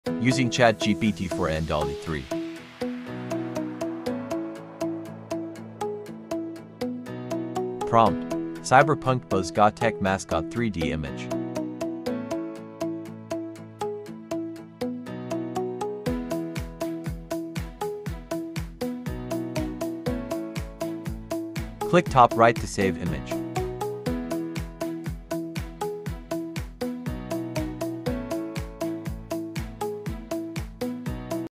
Using ChatGPT for Andali 3. Prompt: Cyberpunk Buzz Got Tech Mascot 3D image. Click top right to save image.